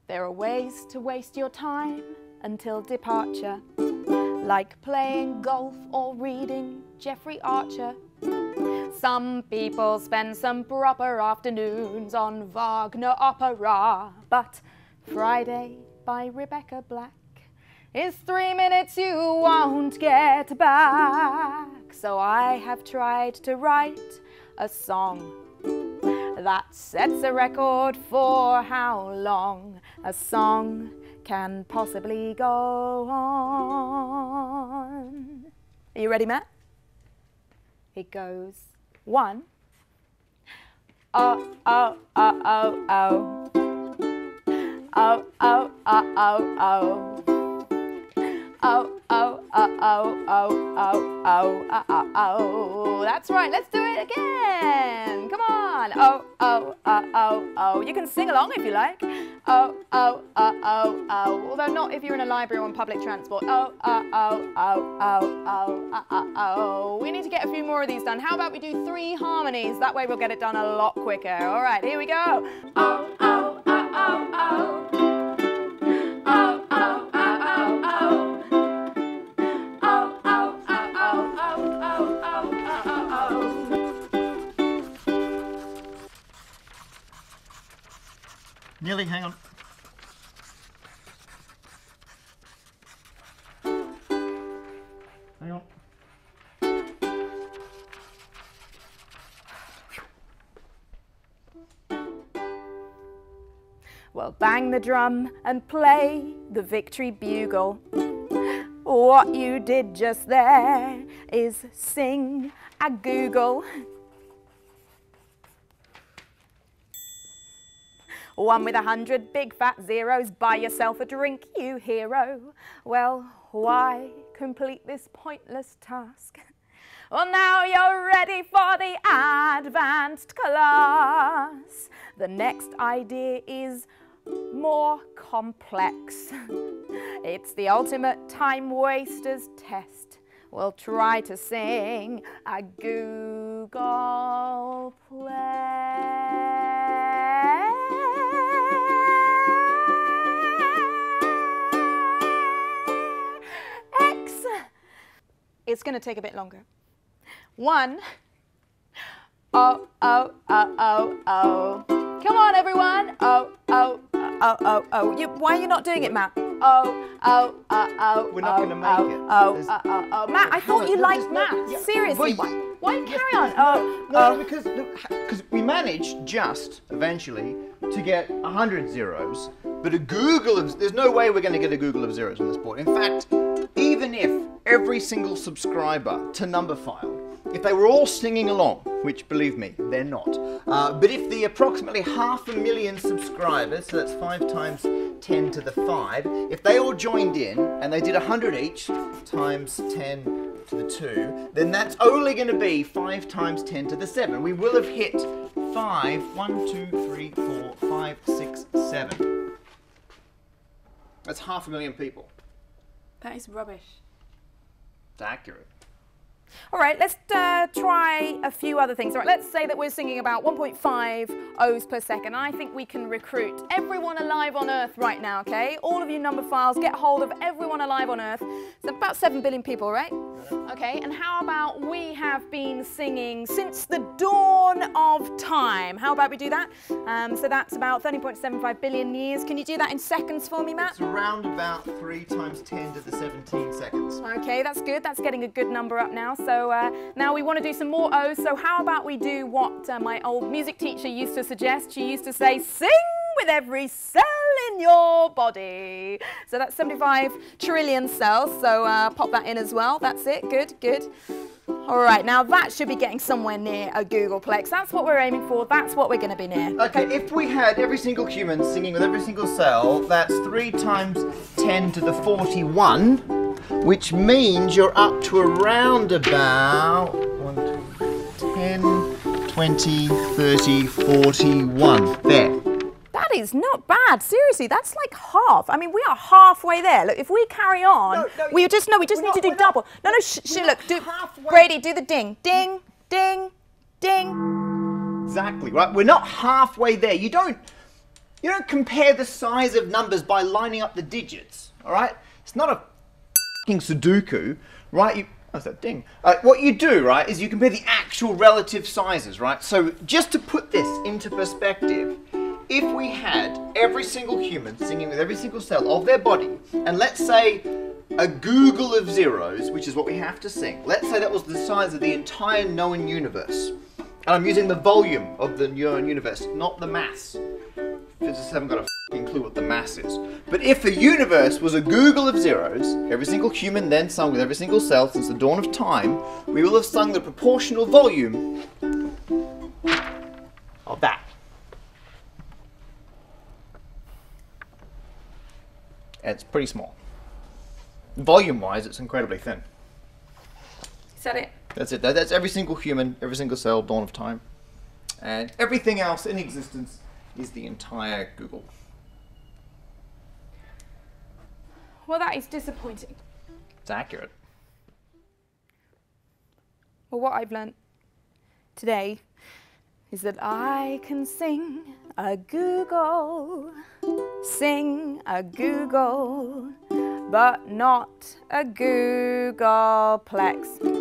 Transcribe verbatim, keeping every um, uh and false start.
There are ways to waste your time until departure, like playing golf or reading Jeffrey Archer. Some people spend some proper afternoons on Wagner opera, but Friday by Rebecca Black is three minutes you won't get back. So I have tried to write a song that sets a record for how long a song can possibly go on. Are you ready, Matt? It goes one. Oh, oh, oh, oh, oh. Oh, oh, oh, oh, oh. Oh, oh, oh, oh, oh, oh, oh, oh, oh, oh. That's right, let's do it again. Come on. Oh, oh, oh, oh, oh. You can sing along if you like. Oh, oh, oh, oh, oh. Although not if you're in a library or on public transport. Oh, oh, oh, oh, oh, oh, oh, oh, oh. We need to get a few more of these done. How about we do three harmonies? That way we'll get it done a lot quicker. All right, here we go. Oh, oh, oh, oh, oh. Oh, oh, oh, oh, oh. Nearly, hang on. Hang on. Well, bang the drum and play the victory bugle. What you did just there is sing a Google. One with a hundred big fat zeros, buy yourself a drink, you hero. Well, why complete this pointless task? Well, now you're ready for the advanced class. The next idea is more complex. It's the ultimate time waster's test. We'll try to sing a Googolplex. It's going to take a bit longer. One. Oh, oh, oh, oh, oh. Come on, everyone. Oh, oh, oh, oh, oh. You, why are you not doing it, Matt? Oh, oh, oh, oh. We're not oh, going to make oh, it. Oh, oh, oh, oh. Matt, I thought you liked math. Yeah. Seriously. Why, why don't you carry on? Oh, no, oh. no, because because we managed just eventually to get a hundred zeros, but a Google of there's no way we're going to get a Google of zeros on this board. In fact, even if every single subscriber to Numberphile, if they were all singing along, which believe me, they're not, uh, but if the approximately half a million subscribers, so that's five times ten to the five, if they all joined in and they did a hundred each times ten to the two, then that's only going to be five times ten to the seven. We will have hit five, one, two, three, four, five, six, seven. That's half a million people. That is rubbish. It's accurate. All right, let's uh, try a few other things. All right, let's say that we're singing about one point five O's per second. I think we can recruit everyone alive on Earth right now, okay? All of you Numberphiles, get hold of everyone alive on Earth. It's about seven billion people, right? Okay, and how about we have been singing since the dawn of time? How about we do that? Um, so that's about thirteen point seven five billion years. Can you do that in seconds for me, Matt? It's around about three times ten to the seventeen seconds. Okay, that's good. That's getting a good number up now. So uh, now we want to do some more O's. So how about we do what uh, my old music teacher used to suggest? She used to say, sing with every cell in your body. So that's seventy-five trillion cells. So uh, pop that in as well. That's it. Good, good. All right, now that should be getting somewhere near a Googolplex. That's what we're aiming for. That's what we're going to be near. Okay, if we had every single human singing with every single cell, that's three times ten to the forty-one, which means you're up to around about one, two, ten, twenty, thirty, forty-one. There. That is not bad. Seriously, that's like half. I mean, we are halfway there. Look, if we carry on, no, no, we just no, we just need not, to do double. No, no, sh sh look, do Brady, do the ding, ding, ding, ding. Exactly right. We're not halfway there. You don't. You don't compare the size of numbers by lining up the digits, all right? It's not a f***ing Sudoku, right? You, what's that ding? Uh, what you do, right, is you compare the actual relative sizes, right? So just to put this into perspective, if we had every single human singing with every single cell of their body, and let's say a Googol of zeros, which is what we have to sing, let's say that was the size of the entire known universe. And I'm using the volume of the known universe, not the mass. Physicists haven't got a f***ing clue what the mass is. But if the universe was a Googol of zeros, every single human then sung with every single cell since the dawn of time, we will have sung the proportional volume of that. And it's pretty small. Volume-wise, it's incredibly thin. Is that it? That's it. That, that's every single human, every single cell, dawn of time. And everything else in existence is the entire Googol. Well, that is disappointing. It's accurate. Well, what I've learnt today is that I can sing a Googol, sing a Googol, but not a googolplex.